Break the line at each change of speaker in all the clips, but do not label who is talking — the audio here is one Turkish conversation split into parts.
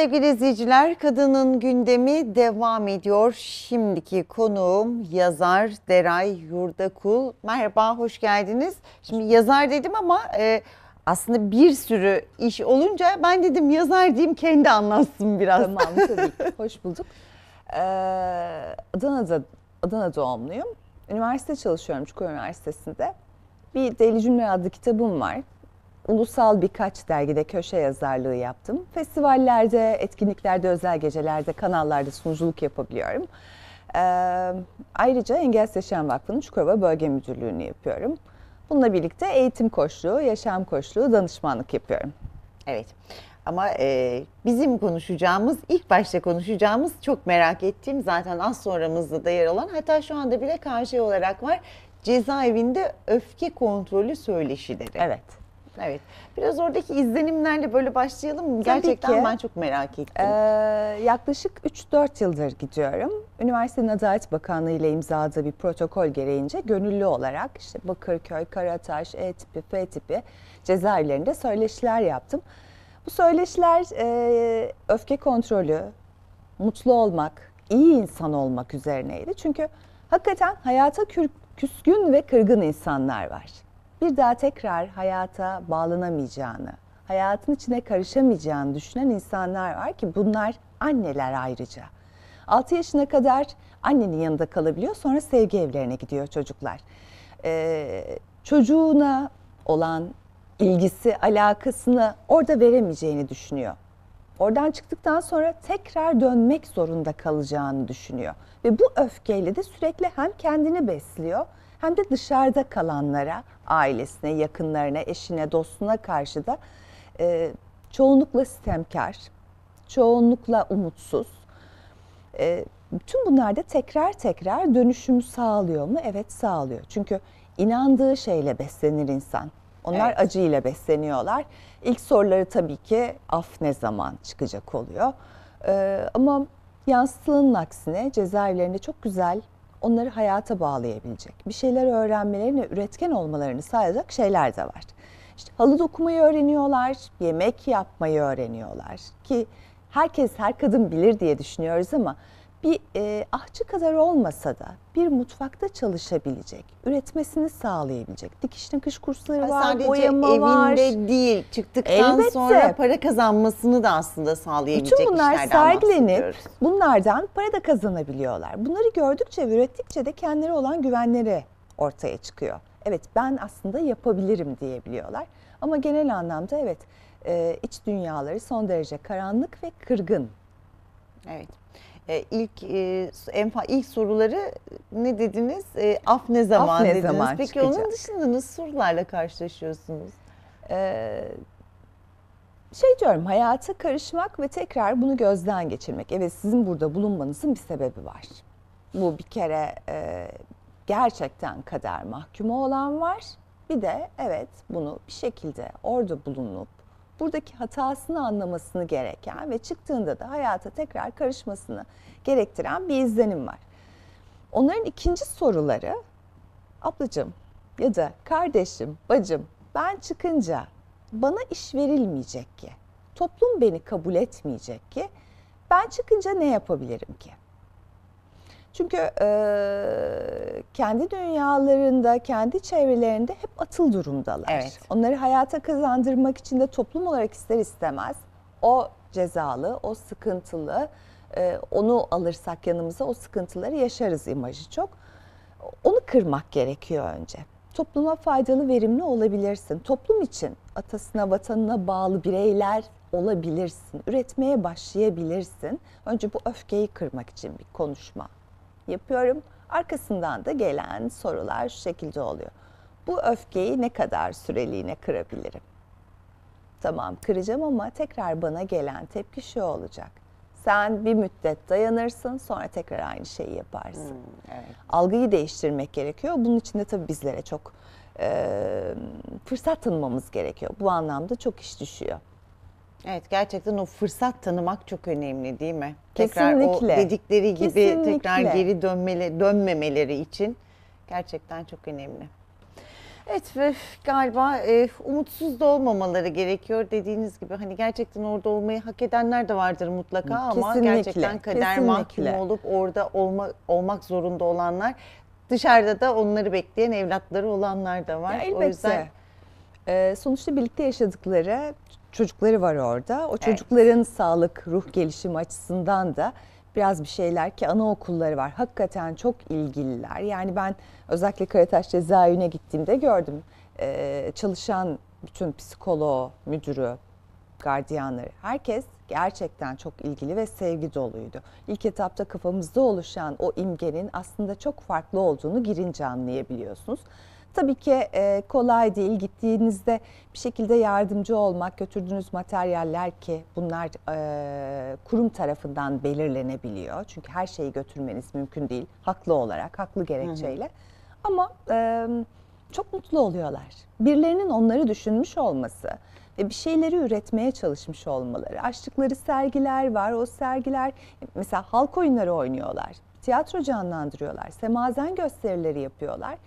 Sevgili izleyiciler, Kadının Gündemi devam ediyor. Şimdiki konuğum yazar Deray Yurdakul. Merhaba, hoş geldiniz. Şimdi yazar dedim ama aslında bir sürü iş olunca ben dedim yazar diyeyim, kendi anlatsın biraz.
Tamam, tabii ki. Hoş bulduk. Adana doğumluyum. Üniversite çalışıyorum, Çukurova Üniversitesi'nde. Bir Deli Cümle adlı kitabım var. Ulusal birkaç dergide köşe yazarlığı yaptım. Festivallerde, etkinliklerde, özel gecelerde, kanallarda sunuculuk yapabiliyorum. Ayrıca Engelsiz Yaşam Vakfı'nın Çukurova Bölge Müdürlüğü'nü yapıyorum. Bununla birlikte eğitim koçluğu, yaşam koçluğu, danışmanlık yapıyorum.
Evet. Ama bizim konuşacağımız, ilk başta konuşacağımız, çok merak ettiğim, zaten az sonramızda da yer alan, hatta şu anda bile karşı olarak var, cezaevinde öfke kontrolü söyleşileri.
Evet.
Evet. Biraz oradaki izlenimlerle böyle başlayalım mı? Gerçekten ben çok merak ettim.
Yaklaşık 3-4 yıldır gidiyorum. Üniversitenin Adalet Bakanlığı ile imzaladığı bir protokol gereğince gönüllü olarak işte Bakırköy, Karataş, E tipi, F tipi cezaevlerinde söyleşiler yaptım. Bu söyleşiler öfke kontrolü, mutlu olmak, iyi insan olmak üzerineydi. Çünkü hakikaten hayata küskün ve kırgın insanlar var. Bir daha tekrar hayata bağlanamayacağını, hayatın içine karışamayacağını düşünen insanlar var ki bunlar anneler ayrıca. 6 yaşına kadar annenin yanında kalabiliyor, sonra sevgi evlerine gidiyor çocuklar. Çocuğuna olan ilgisi, alakasını orada veremeyeceğini düşünüyor. Oradan çıktıktan sonra tekrar dönmek zorunda kalacağını düşünüyor. Ve bu öfkeyle de sürekli hem kendini besliyor hem de dışarıda kalanlara, ailesine, yakınlarına, eşine, dostuna karşı da çoğunlukla sitemkar, çoğunlukla umutsuz. Bütün bunlar da tekrar tekrar dönüşümü sağlıyor mu? Evet, sağlıyor. Çünkü inandığı şeyle beslenir insan. Onlar evet, acıyla besleniyorlar. İlk soruları tabii ki af ne zaman çıkacak oluyor. Ama yansıtılığının aksine cezaevlerinde çok güzel onları hayata bağlayabilecek, bir şeyler öğrenmelerini, üretken olmalarını sağlayacak şeyler de var. İşte halı dokumayı öğreniyorlar, yemek yapmayı öğreniyorlar ki herkes, her kadın bilir diye düşünüyoruz ama bir ahçı kadar olmasa da bir mutfakta çalışabilecek, üretmesini sağlayabilecek. Dikiş nakış kursları var,
sadece
boyama var.
Evinde değil, çıktıktan sonra para kazanmasını da aslında sağlayabilecek
bütün bunlar
işlerden
sergilenip bunlardan para da kazanabiliyorlar. Bunları gördükçe ve ürettikçe de kendileri olan güvenleri ortaya çıkıyor. Evet, ben aslında yapabilirim diyebiliyorlar. Ama genel anlamda evet, iç dünyaları son derece karanlık ve kırgın.
Evet. İlk soruları ne dediniz? Af ne zaman dediniz?
Zaman
Peki
çıkacak?
Onun dışında nasıl sorularla karşılaşıyorsunuz?
Diyorum, hayata karışmak ve tekrar bunu gözden geçirmek. Evet, sizin burada bulunmanızın bir sebebi var. Bu bir kere gerçekten kader mahkumu olan var. Bir de evet, bunu bir şekilde orada bulunup buradaki hatasını anlamasını gereken ve çıktığında da hayata tekrar karışmasını gerektiren bir izlenim var. Onların ikinci soruları, ablacığım ya da kardeşim, bacım, ben çıkınca bana iş verilmeyecek ki, toplum beni kabul etmeyecek ki, ben çıkınca ne yapabilirim ki? Çünkü kendi dünyalarında, kendi çevrelerinde hep atıl durumdalar.
Evet.
Onları hayata kazandırmak için de toplum olarak ister istemez o cezalı, o sıkıntılı, onu alırsak yanımıza o sıkıntıları yaşarız imajı çok. Onu kırmak gerekiyor önce. Topluma faydalı, verimli olabilirsin. Toplum için atasına, vatanına bağlı bireyler olabilirsin. Üretmeye başlayabilirsin. Önce bu öfkeyi kırmak için bir konuşma yapıyorum. Arkasından da gelen sorular şu şekilde oluyor. Bu öfkeyi ne kadar süreliğine kırabilirim? Tamam, kıracağım ama tekrar bana gelen tepki şu olacak. Sen bir müddet dayanırsın, sonra tekrar aynı şeyi yaparsın.
Evet.
Algıyı değiştirmek gerekiyor. Bunun için de tabii bizlere çok fırsat tanımamız gerekiyor. Bu anlamda çok iş düşüyor.
Evet, gerçekten o fırsat tanımak çok önemli, değil mi?
Kesinlikle.
Tekrar o dedikleri gibi
Kesinlikle.
tekrar geri dönmemeleri için gerçekten çok önemli. Evet ve galiba umutsuz da olmamaları gerekiyor dediğiniz gibi. Hani gerçekten orada olmayı hak edenler de vardır mutlaka ama
Kesinlikle,
gerçekten kader mahkumu
kesinlikle.
olup orada olmak zorunda olanlar, dışarıda da onları bekleyen evlatları olanlar da var.
Ya
O yüzden
elbette. Sonuçta birlikte yaşadıkları çocukları var orada. O
evet.
çocukların sağlık, ruh gelişimi açısından da biraz bir şeyler ki anaokulları var. Hakikaten çok ilgililer. Yani ben özellikle Karataş Cezaevine gittiğimde gördüm. Çalışan bütün psikoloğu, müdürü, gardiyanları, herkes gerçekten çok ilgili ve sevgi doluydu. İlk etapta kafamızda oluşan o imgenin aslında çok farklı olduğunu girince anlayabiliyorsunuz. Tabii ki kolay değil. Gittiğinizde bir şekilde yardımcı olmak, götürdüğünüz materyaller ki bunlar kurum tarafından belirlenebiliyor. Çünkü her şeyi götürmeniz mümkün değil. Haklı olarak, haklı gerekçeyle. Ama çok mutlu oluyorlar. Birilerinin onları düşünmüş olması ve bir şeyleri üretmeye çalışmış olmaları. Açtıkları sergiler var. O sergiler mesela halk oyunları oynuyorlar. Tiyatro canlandırıyorlar. Semazen gösterileri yapıyorlar.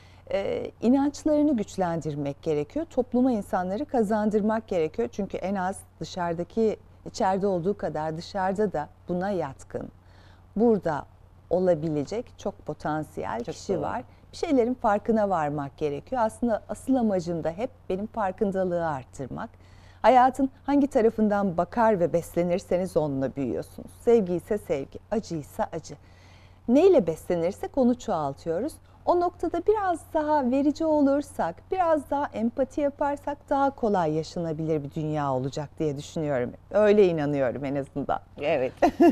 İnançlarını güçlendirmek gerekiyor. Topluma insanları kazandırmak gerekiyor. Çünkü en az dışarıdaki, içeride olduğu kadar dışarıda da buna yatkın, burada olabilecek çok potansiyel
Çok
kişi
doğru.
var. Bir şeylerin farkına varmak gerekiyor. Aslında asıl amacım da hep benim farkındalığı arttırmak. Hayatın hangi tarafından bakar ve beslenirseniz onunla büyüyorsunuz. Sevgi ise sevgi, acı ise acı. Neyle beslenirsek onu çoğaltıyoruz. O noktada biraz daha verici olursak, biraz daha empati yaparsak daha kolay yaşanabilir bir dünya olacak diye düşünüyorum. Öyle inanıyorum en azından.
Evet.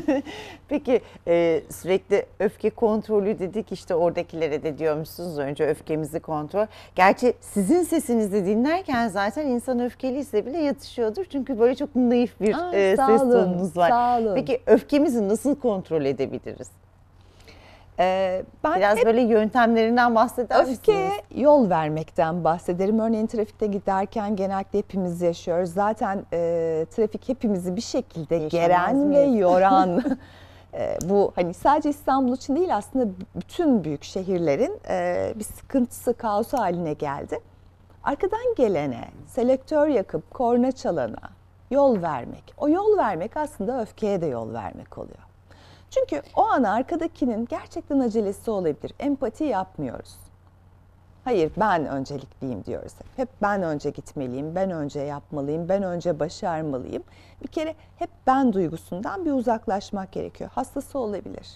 Peki sürekli öfke kontrolü dedik, işte oradakilere de diyormuşsunuz önce öfkemizi kontrol. Gerçi sizin sesinizi dinlerken zaten insan öfkeliyse bile yatışıyordur. Çünkü böyle çok naif bir
Sağ
ses
olun,
tonunuz var.
sağ olun.
Peki öfkemizi nasıl kontrol edebiliriz?
Ben
Biraz
hep
böyle yöntemlerinden bahseder misiniz?
öfkeye yol vermekten bahsederim. Örneğin trafikte giderken genellikle hepimiz yaşıyoruz. Zaten trafik hepimizi bir şekilde
Yaşamaz
geren ve
mıyız?
yoran. Bu hani sadece İstanbul için değil, aslında bütün büyük şehirlerin bir sıkıntısı, kaosu haline geldi. Arkadan gelene, selektör yakıp korna çalana yol vermek. O yol vermek aslında öfkeye de yol vermek oluyor. Çünkü o an arkadakinin gerçekten acelesi olabilir. Empati yapmıyoruz. Hayır, ben öncelikliyim diyoruz hep. Hep ben önce gitmeliyim, ben önce yapmalıyım, ben önce başarmalıyım. Bir kere hep ben duygusundan bir uzaklaşmak gerekiyor. Hastası olabilir.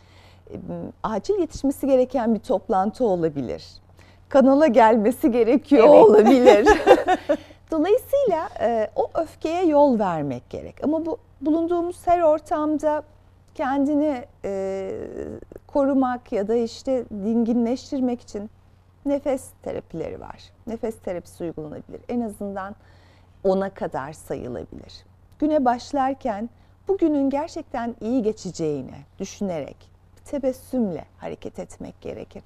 Acil yetişmesi gereken bir toplantı olabilir. Kanala gelmesi gerekiyor olabilir. Dolayısıyla o öfkeye yol vermek gerek. Ama bu bulunduğumuz her ortamda kendini korumak ya da işte dinginleştirmek için nefes terapileri var. Nefes terapisi uygulanabilir. En azından 10'a kadar sayılabilir. Güne başlarken bugünün gerçekten iyi geçeceğini düşünerek tebessümle hareket etmek gerekir.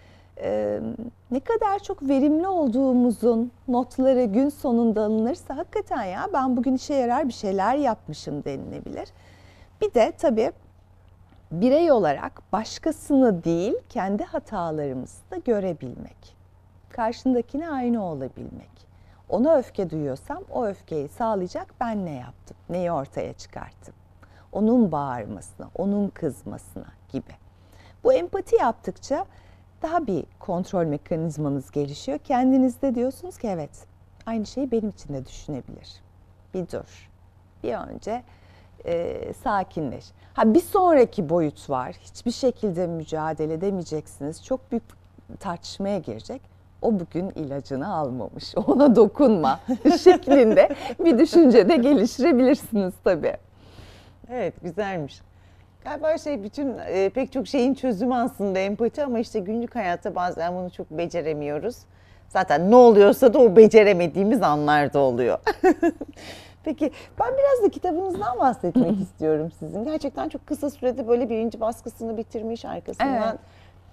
Ne kadar çok verimli olduğumuzun notları gün sonunda alınırsa hakikaten ya ben bugün işe yarar bir şeyler yapmışım denilebilir. Bir de tabii birey olarak başkasını değil kendi hatalarımızı da görebilmek. Karşındakine aynı olabilmek. Ona öfke duyuyorsam o öfkeyi sağlayacak ben ne yaptım, neyi ortaya çıkarttım. Onun bağırmasına, onun kızmasına gibi. Bu empati yaptıkça daha bir kontrol mekanizmanız gelişiyor. Kendinizde diyorsunuz ki evet, aynı şeyi benim için de düşünebilir. Bir dur, bir önce sakinleş. Bir sonraki boyut var. Hiçbir şekilde mücadele edemeyeceksiniz. Çok büyük tartışmaya girecek. O bugün ilacını almamış, ona dokunma şeklinde bir düşünce de geliştirebilirsiniz tabii.
Evet, güzelmiş. Galiba bütün pek çok şeyin çözümü aslında empati ama işte günlük hayatta bazen bunu çok beceremiyoruz. Zaten ne oluyorsa da o beceremediğimiz anlarda oluyor. Peki ben biraz da kitabınızdan bahsetmek istiyorum sizin. Gerçekten çok kısa sürede böyle birinci baskısını bitirmiş arkasından.
Evet.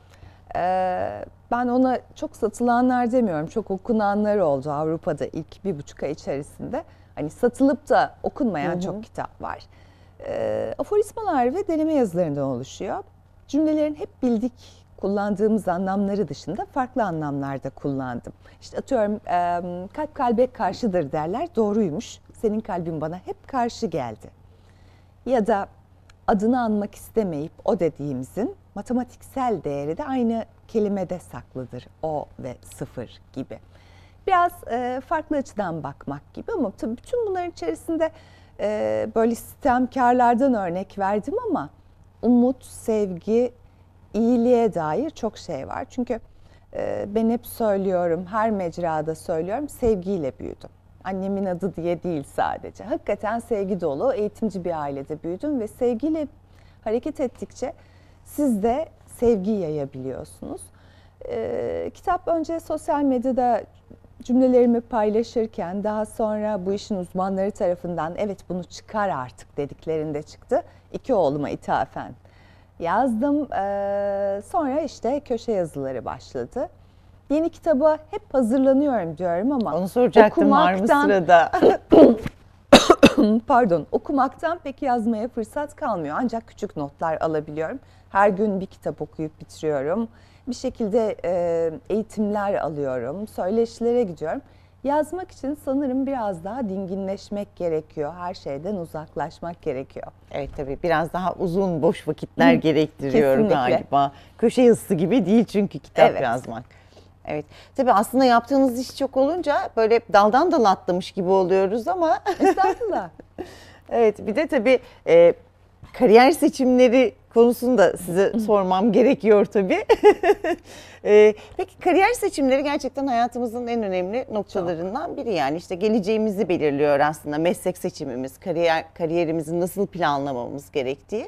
Ben ona çok satılanlar demiyorum, çok okunanlar oldu Avrupa'da ilk 1,5 ay içerisinde. Hani satılıp da okunmayan çok kitap var. Aforizmalar ve deneme yazılarından oluşuyor. Cümlelerin hep bildik kullandığımız anlamları dışında farklı anlamlarda kullandım. İşte atıyorum kalp kalbe karşıdır derler. Doğruymuş. Senin kalbin bana hep karşı geldi. Ya da adını anmak istemeyip o dediğimizin matematiksel değeri de aynı kelimede saklıdır. O ve sıfır gibi. Biraz farklı açıdan bakmak gibi ama tabii bütün bunların içerisinde böyle sistemkarlardan örnek verdim ama umut, sevgi, iyiliğe dair çok şey var. Çünkü ben hep söylüyorum, her mecrada söylüyorum, sevgiyle büyüdüm. Annemin adı diye değil sadece. Hakikaten sevgi dolu, eğitimci bir ailede büyüdüm ve sevgiyle hareket ettikçe siz de sevgi yayabiliyorsunuz. Kitap önce sosyal medyada cümlelerimi paylaşırken daha sonra bu işin uzmanları tarafından evet bunu çıkar artık dediklerinde çıktı. 2 oğluma ithafen yazdım. Sonra işte köşe yazıları başladı. Yeni kitaba hep hazırlanıyorum diyorum ama
onu soracaktım, var mı sırada?
Pardon, okumaktan pek yazmaya fırsat kalmıyor. Ancak küçük notlar alabiliyorum. Her gün bir kitap okuyup bitiriyorum. Bir şekilde eğitimler alıyorum. Söyleşilere gidiyorum. Yazmak için sanırım biraz daha dinginleşmek gerekiyor. Her şeyden uzaklaşmak gerekiyor.
Evet tabii biraz daha uzun boş vakitler gerektiriyor
Kesinlikle.
galiba. Köşe yazısı gibi değil çünkü kitap
Evet.
yazmak. Evet. Tabii aslında yaptığınız iş çok olunca böyle daldan dala atlamış gibi oluyoruz ama
Estağfurullah.
evet, bir de tabii kariyer seçimleri konusunu da size sormam gerekiyor tabii. Peki kariyer seçimleri gerçekten hayatımızın en önemli noktalarından biri. Yani işte geleceğimizi belirliyor aslında meslek seçimimiz, kariyerimizi nasıl planlamamız gerektiği.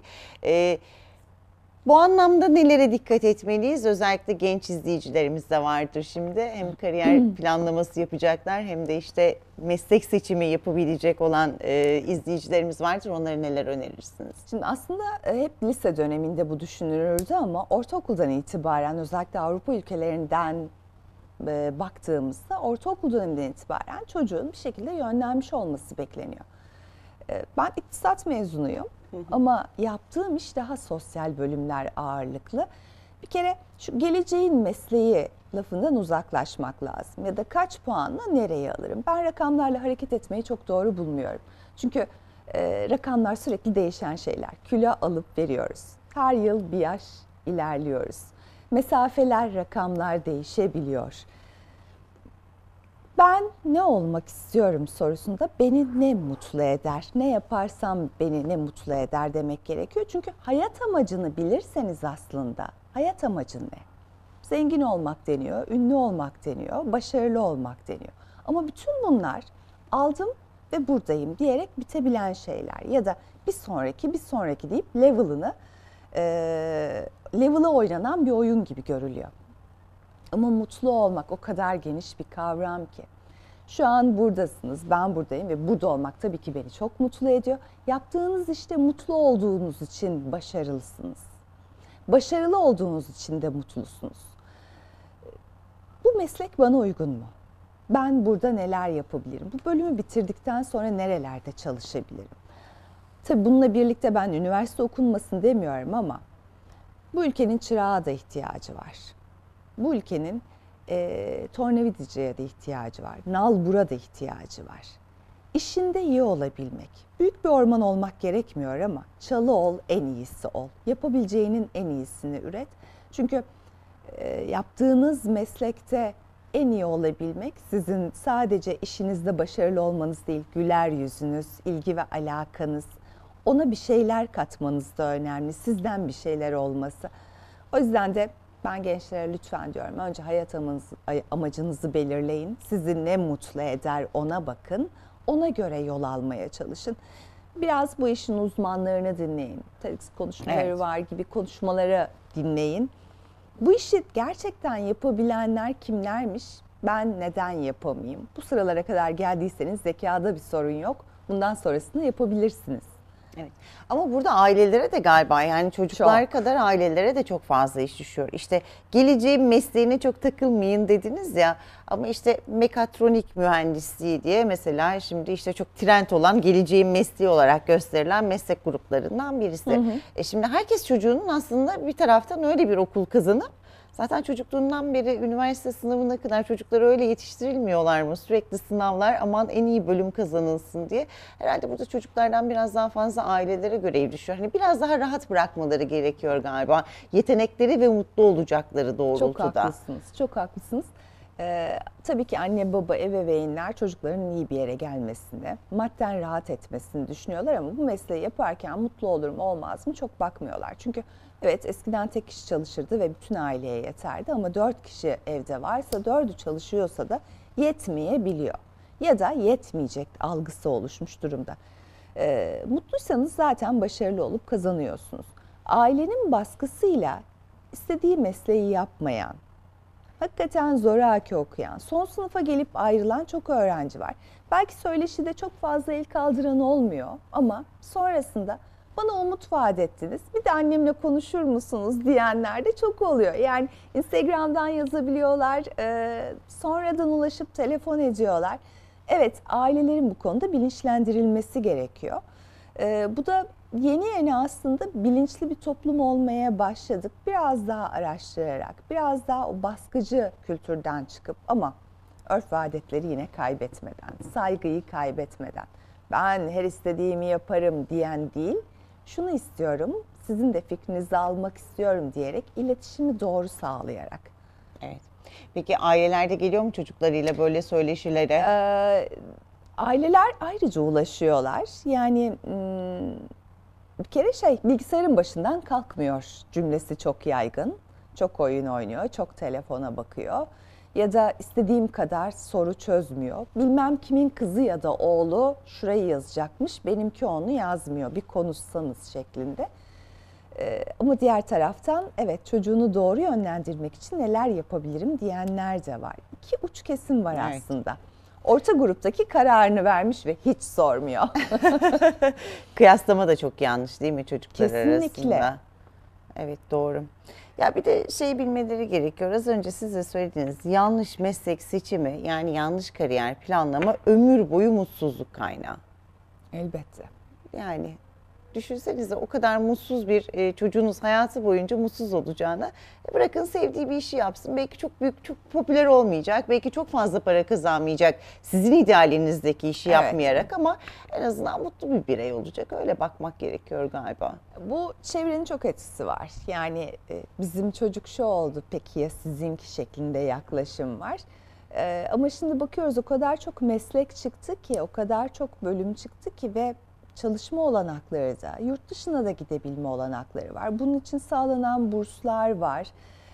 Bu anlamda nelere dikkat etmeliyiz? Özellikle genç izleyicilerimiz de vardır şimdi. Hem kariyer planlaması yapacaklar hem de işte meslek seçimi yapabilecek olan izleyicilerimiz vardır. Onlara neler önerirsiniz?
Şimdi aslında hep lise döneminde bu düşünülürdü ama ortaokuldan itibaren özellikle Avrupa ülkelerinden baktığımızda ortaokul döneminden itibaren çocuğun bir şekilde yönlenmiş olması bekleniyor. Ben iktisat mezunuyum ama yaptığım iş daha sosyal bölümler ağırlıklı. Bir kere şu geleceğin mesleği lafından uzaklaşmak lazım ya da kaç puanla nereye alırım? Ben rakamlarla hareket etmeyi çok doğru bulmuyorum. Çünkü rakamlar sürekli değişen şeyler. Kilo alıp veriyoruz. Her yıl bir yaş ilerliyoruz. Mesafeler, rakamlar değişebiliyor. Ben ne olmak istiyorum sorusunda beni ne mutlu eder, ne yaparsam beni ne mutlu eder demek gerekiyor. Çünkü hayat amacını bilirseniz aslında hayat amacın ne? Zengin olmak deniyor, ünlü olmak deniyor, başarılı olmak deniyor. Ama bütün bunlar aldım ve buradayım diyerek bitebilen şeyler. Ya da bir sonraki deyip level'a oynanan bir oyun gibi görülüyor. Ama mutlu olmak o kadar geniş bir kavram ki. Şu an buradasınız, ben buradayım ve burada olmak tabii ki beni çok mutlu ediyor. Yaptığınız işte mutlu olduğunuz için başarılısınız. Başarılı olduğunuz için de mutlusunuz. Bu meslek bana uygun mu? Ben burada neler yapabilirim? Bu bölümü bitirdikten sonra nerelerde çalışabilirim? Tabii bununla birlikte ben üniversite okunmasın demiyorum ama bu ülkenin çırağa da ihtiyacı var. Bu ülkenin tornavidacıya da ihtiyacı var. Nalbur'a da ihtiyacı var. İşinde iyi olabilmek. Büyük bir orman olmak gerekmiyor ama çalı ol, en iyisi ol. Yapabileceğinin en iyisini üret. Çünkü yaptığınız meslekte en iyi olabilmek sizin sadece işinizde başarılı olmanız değil, güler yüzünüz, ilgi ve alakanız, ona bir şeyler katmanız da önemli, sizden bir şeyler olması. O yüzden de ben gençlere lütfen diyorum, önce hayat amacınızı belirleyin, sizi ne mutlu eder ona bakın, ona göre yol almaya çalışın. Biraz bu işin uzmanlarını dinleyin, TEDx konuşmaları var gibi konuşmaları dinleyin. Bu işi gerçekten yapabilenler kimlermiş? Ben neden yapamayayım? Bu sıralara kadar geldiyseniz zekada bir sorun yok. Bundan sonrasını yapabilirsiniz.
Evet. Ama burada ailelere de galiba yani çocuklar
Çok.
kadar ailelere de çok fazla iş düşüyor. İşte geleceğin mesleğine çok takılmayın dediniz ya ama işte mekatronik mühendisliği diye mesela şimdi işte çok trend olan geleceğin mesleği olarak gösterilen meslek gruplarından birisi. Şimdi herkes çocuğunun aslında bir taraftan öyle bir okul kazanıp Zaten çocukluğundan beri üniversite sınavına kadar çocuklar öyle yetiştirilmiyorlar mı? Sürekli sınavlar, aman en iyi bölüm kazanılsın diye. Herhalde burada çocuklardan biraz daha fazla ailelere görev düşüyor. Hani biraz daha rahat bırakmaları gerekiyor galiba. Yetenekleri ve mutlu olacakları doğrultuda.
Çok haklısınız, çok haklısınız. Tabii ki anne baba ebeveynler çocukların iyi bir yere gelmesini, madden rahat etmesini düşünüyorlar ama bu mesleği yaparken mutlu olur mu olmaz mı çok bakmıyorlar. Çünkü evet eskiden tek kişi çalışırdı ve bütün aileye yeterdi ama 4 kişi evde varsa 4'ü çalışıyorsa da yetmeyebiliyor. Ya da yetmeyecek algısı oluşmuş durumda. Mutluysanız zaten başarılı olup kazanıyorsunuz. Ailenin baskısıyla istediği mesleği yapmayan, hakikaten zoraki okuyan, son sınıfa gelip ayrılan çok öğrenci var. Belki söyleşide çok fazla el kaldıran olmuyor ama sonrasında bana umut vaat ettiniz, bir de annemle konuşur musunuz diyenler de çok oluyor. Yani Instagram'dan yazabiliyorlar, sonradan ulaşıp telefon ediyorlar. Evet, ailelerin bu konuda bilinçlendirilmesi gerekiyor. Bu da yeni aslında bilinçli bir toplum olmaya başladık. Biraz daha araştırarak, biraz daha o baskıcı kültürden çıkıp ama örf ve adetleri yine kaybetmeden, saygıyı kaybetmeden, ben her istediğimi yaparım diyen değil, şunu istiyorum, sizin de fikrinizi almak istiyorum diyerek iletişimi doğru sağlayarak.
Evet. Peki ailelerde geliyor mu çocuklarıyla böyle söyleşilere?
Aileler ayrıca ulaşıyorlar. Yani bir kere bilgisayarın başından kalkmıyor cümlesi çok yaygın. Çok oyun oynuyor, çok telefona bakıyor. Ya da istediğim kadar soru çözmüyor. Bilmem kimin kızı ya da oğlu şurayı yazacakmış, benimki onu yazmıyor. Bir konuşsanız şeklinde. Ama diğer taraftan evet çocuğunu doğru yönlendirmek için neler yapabilirim diyenler de var. İki uç kesim var
Evet.
aslında. Orta gruptaki kararını vermiş ve hiç sormuyor.
Kıyaslama da çok yanlış değil mi çocuklar
Kesinlikle.
arasında? Evet, doğru. Ya bir de bilmeleri gerekiyor. Az önce siz de söylediğiniz yanlış meslek seçimi, yani yanlış kariyer planlama ömür boyu mutsuzluk kaynağı.
Elbette.
Yani düşünsenize, o kadar mutsuz bir çocuğunuz hayatı boyunca mutsuz olacağına, bırakın sevdiği bir işi yapsın. Belki çok büyük, çok popüler olmayacak. Belki çok fazla para kazanmayacak. Sizin idealinizdeki işi
Evet.
yapmayarak ama en azından mutlu bir birey olacak. Öyle bakmak gerekiyor galiba.
Bu çevrenin çok etkisi var. Yani bizim çocuk şu oldu peki ya sizinki şeklinde yaklaşım var. Ama şimdi bakıyoruz o kadar çok meslek çıktı ki, o kadar çok bölüm çıktı ki ve çalışma olanakları da, yurt dışına da gidebilme olanakları var. Bunun için sağlanan burslar var.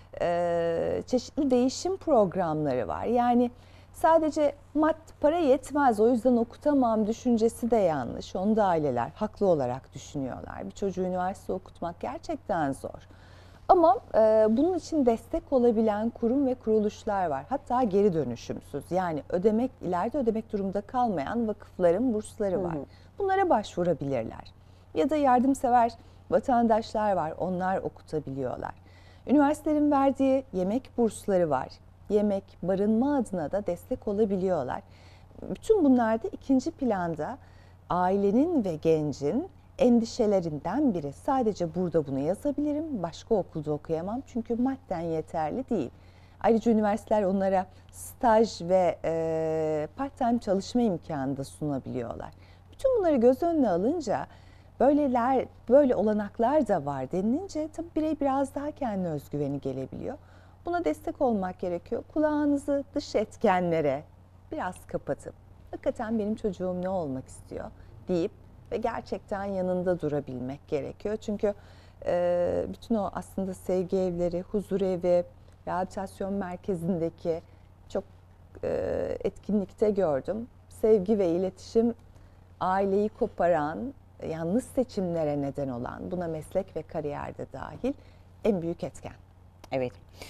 Çeşitli değişim programları var. Yani sadece para yetmez, o yüzden okutamam düşüncesi de yanlış. Onu da aileler haklı olarak düşünüyorlar. Bir çocuğu üniversite okutmak gerçekten zor. Ama bunun için destek olabilen kurum ve kuruluşlar var. Hatta geri dönüşümsüz, yani ileride ödemek durumunda kalmayan vakıfların bursları var. Bunlara başvurabilirler. Ya da yardımsever vatandaşlar var, onlar okutabiliyorlar. Üniversitelerin verdiği yemek bursları var. Yemek, barınma adına da destek olabiliyorlar. Bütün bunlar da ikinci planda ailenin ve gencin endişelerinden biri. Sadece burada bunu yazabilirim, başka okulda okuyamam çünkü madden yeterli değil. Ayrıca üniversiteler onlara staj ve part-time çalışma imkanı da sunabiliyorlar. Bütün bunları göz önüne alınca böyle olanaklar da var denilince tabii birey biraz daha kendi özgüveni gelebiliyor. Buna destek olmak gerekiyor. Kulağınızı dış etkenlere biraz kapatıp hakikaten benim çocuğum ne olmak istiyor deyip ve gerçekten yanında durabilmek gerekiyor. Çünkü bütün o aslında sevgi evleri, huzur evi, rehabilitasyon merkezindeki çok etkinlikte gördüm. Sevgi ve iletişim aileyi koparan, yanlış seçimlere neden olan, buna meslek ve kariyerde dahil en büyük etken.
Evet.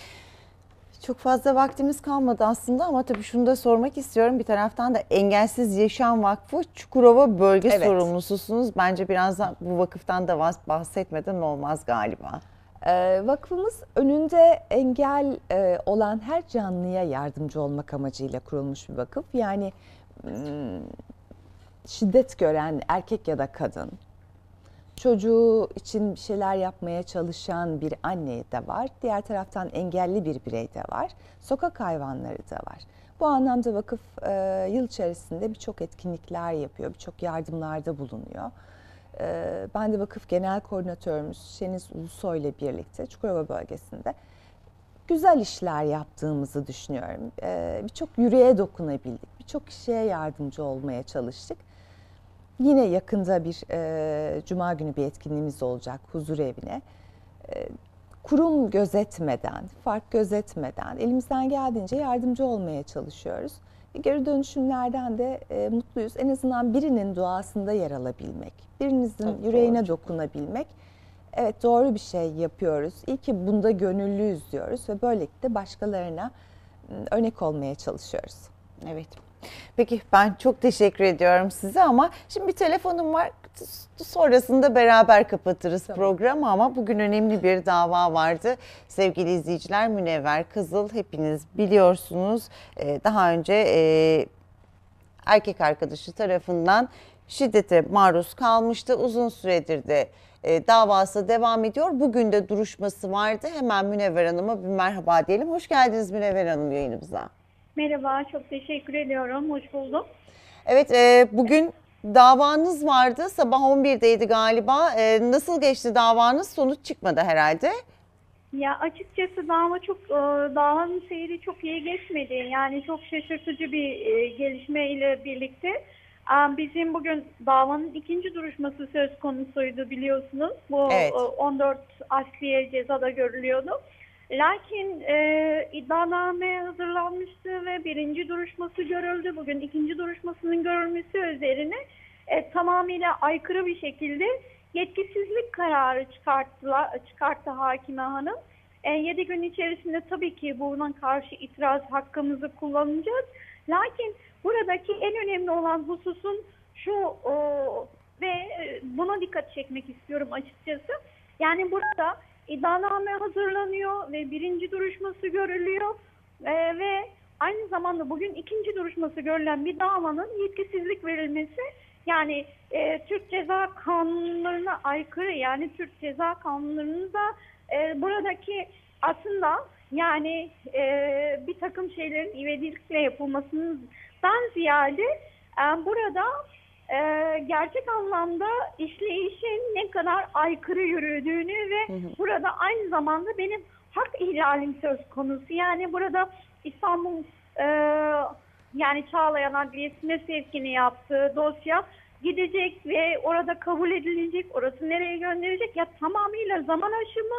Çok fazla vaktimiz kalmadı aslında ama tabii şunu da sormak istiyorum. Bir taraftan da Engelsiz Yaşam Vakfı Çukurova Bölge
Evet.
Sorumlususunuz. Bence biraz da bu vakıftan da bahsetmeden olmaz galiba.
Vakfımız önünde engel olan her canlıya yardımcı olmak amacıyla kurulmuş bir vakıf. Yani şiddet gören erkek ya da kadın, çocuğu için bir şeyler yapmaya çalışan bir anne de var. Diğer taraftan engelli bir birey de var. Sokak hayvanları da var. Bu anlamda vakıf yıl içerisinde birçok etkinlikler yapıyor, birçok yardımlarda bulunuyor. Ben de vakıf genel koordinatörümüz Şeniz Ulusoy ile birlikte Çukurova bölgesinde güzel işler yaptığımızı düşünüyorum. Birçok yüreğe dokunabildik, birçok kişiye yardımcı olmaya çalıştık. Yine yakında bir Cuma günü bir etkinliğimiz olacak huzur evine. Kurum gözetmeden, fark gözetmeden elimizden geldiğince yardımcı olmaya çalışıyoruz. Geri dönüşümlerden de mutluyuz. En azından birinin duasında yer alabilmek, birinizin
Tabii,
yüreğine
doğru.
dokunabilmek. Evet, doğru bir şey yapıyoruz. İyi ki bunda gönüllüyüz diyoruz ve böylelikle başkalarına örnek olmaya çalışıyoruz.
Evet. Peki ben çok teşekkür ediyorum size ama şimdi bir telefonum var. Sonrasında beraber kapatırız programı ama bugün önemli bir dava vardı. Sevgili izleyiciler, Münevver Kızıl hepiniz biliyorsunuz. Daha önce erkek arkadaşı tarafından şiddete maruz kalmıştı. Uzun süredir de davası devam ediyor. Bugün de duruşması vardı. Hemen Münevver Hanım'a bir merhaba diyelim. Hoş geldiniz Münevver Hanım yayınımıza.
Merhaba, çok teşekkür ediyorum. Hoş buldum.
Evet, bugün davanız vardı. Sabah 11'deydi galiba. Nasıl geçti davanız? Sonuç çıkmadı herhalde.
Ya açıkçası davanın seyri çok iyi geçmedi. Yani çok şaşırtıcı bir gelişme ile birlikte. Bizim bugün davanın ikinci duruşması söz konusuydu biliyorsunuz. Bu
Evet.
14 asliye cezada görülüyordu. Lakin iddianame hazırlanmıştı ve birinci duruşması görüldü. Bugün ikinci duruşmasının görülmesi üzerine tamamıyla aykırı bir şekilde yetkisizlik kararı çıkarttı Hakime Hanım. 7 gün içerisinde tabii ki buna karşı itiraz hakkımızı kullanacağız. Lakin buradaki en önemli olan hususun şu ve buna dikkat çekmek istiyorum açıkçası. Yani burada iddianame hazırlanıyor ve birinci duruşması görülüyor ve aynı zamanda bugün ikinci duruşması görülen bir davanın yetkisizlik verilmesi yani Türk Ceza Kanunlarına aykırı, yani Türk Ceza Kanunlarının da buradaki aslında yani bir takım şeylerin ivedilikle yapılmasından ziyade burada gerçek anlamda işleyişin ne kadar aykırı yürüdüğünü ve burada aynı zamanda benim hak ihlalim söz konusu. Yani burada İstanbul yani Çağlayan Adliyesi'ne sevkini yaptığı dosya gidecek ve orada kabul edilecek. Orası nereye gönderecek? Ya tamamıyla zaman aşımı,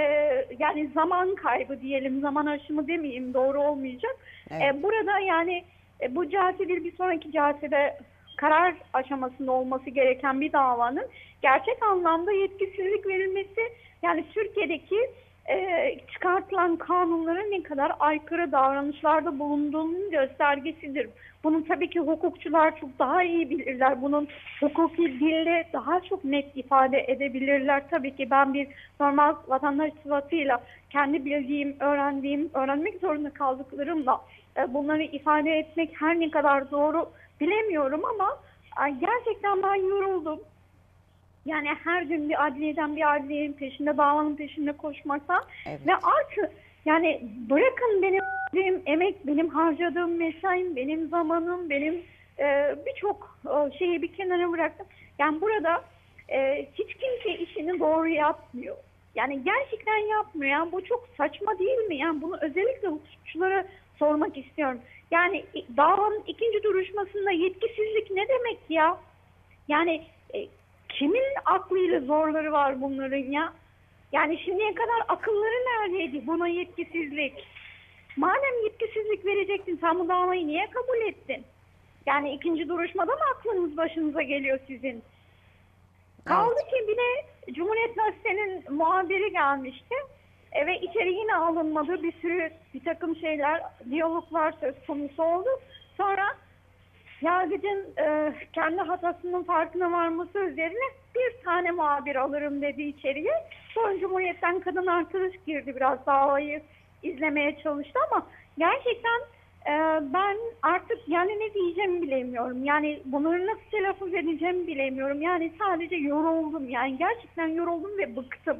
yani zaman kaybı diyelim, zaman aşımı demeyeyim, doğru olmayacak.
Evet.
Burada yani bu celse bir sonraki celsede karar aşamasında olması gereken bir davanın gerçek anlamda yetkisizlik verilmesi, yani Türkiye'deki çıkartılan kanunların ne kadar aykırı davranışlarda bulunduğunun göstergesidir. Bunun tabii ki hukukçular çok daha iyi bilirler. Bunun hukuki dille daha çok net ifade edebilirler. Tabii ki ben bir normal vatandaş sıfatıyla kendi bildiğim, öğrenmek zorunda kaldıklarımla bunları ifade etmek her ne kadar doğru bilemiyorum ama gerçekten ben yoruldum. Yani her gün bir adliyeden bir adliyenin peşinde, davanın peşinde koşmaktan.
Evet.
Ve artık yani bırakın benim verdiğim emek, benim harcadığım mesaim, benim zamanım, benim birçok şeyi bir kenara bıraktım. Yani burada hiç kimse işini doğru yapmıyor. Yani gerçekten yapmıyor. Yani bu çok saçma değil mi? Yani bunu özellikle hukukçulara sormak istiyorum. Yani davanın ikinci duruşmasında yetkisizlik ne demek ya? Yani kimin aklıyla zorları var bunların ya? Yani şimdiye kadar akılları neredeydi buna yetkisizlik? Madem yetkisizlik verecektin, sen bu davayı niye kabul ettin? Yani ikinci duruşmada mı aklınız başınıza geliyor sizin? Kaldı ki bir de Cumhuriyet Gazete'nin muhabiri gelmişti. Ve içeri yine alınmadı, bir takım şeyler, diyaloglar söz konusu oldu. Sonra yargıcın kendi hatasının farkına varması üzerine bir tane muhabir alırım dedi içeriye. Sonra Cumhuriyet'ten kadın arkadaş girdi, biraz davayı izlemeye çalıştı ama gerçekten Ben artık yani ne diyeceğimi bilemiyorum. Yani bunları nasıl telaffuz edeceğimi bilemiyorum. Yani sadece yoruldum. Yani gerçekten yoruldum ve bıktım.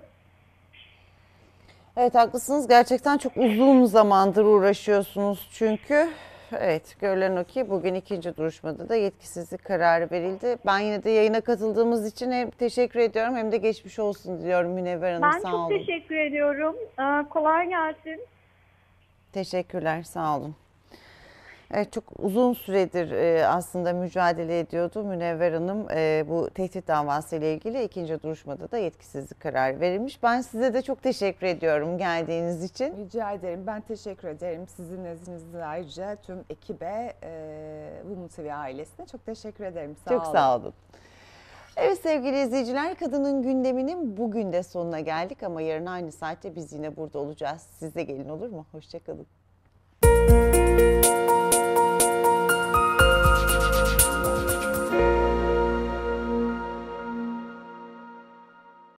Evet, haklısınız. Gerçekten çok uzun zamandır uğraşıyorsunuz çünkü. Evet, görülen o ki bugün ikinci duruşmada da yetkisizlik kararı verildi. Ben yine de yayına katıldığımız için hem teşekkür ediyorum hem de geçmiş olsun diliyorum Münevver Hanım.
Ben
Sağ
çok
olun.
teşekkür ediyorum. Kolay gelsin.
Teşekkürler, sağ olun. Evet, çok uzun süredir aslında mücadele ediyordu Münevver Hanım. Bu tehdit davası ile ilgili ikinci duruşmada da yetkisizlik kararı verilmiş. Ben size de çok teşekkür ediyorum geldiğiniz için.
Rica ederim. Ben teşekkür ederim. Sizin nezdinizde ayrıca tüm ekibe, Women TV ailesine çok teşekkür ederim.
Çok sağ olun. Evet sevgili izleyiciler, Kadının Gündemi'nin bugün de sonuna geldik ama yarın aynı saatte biz yine burada olacağız. Siz de gelin, olur mu? Hoşça kalın.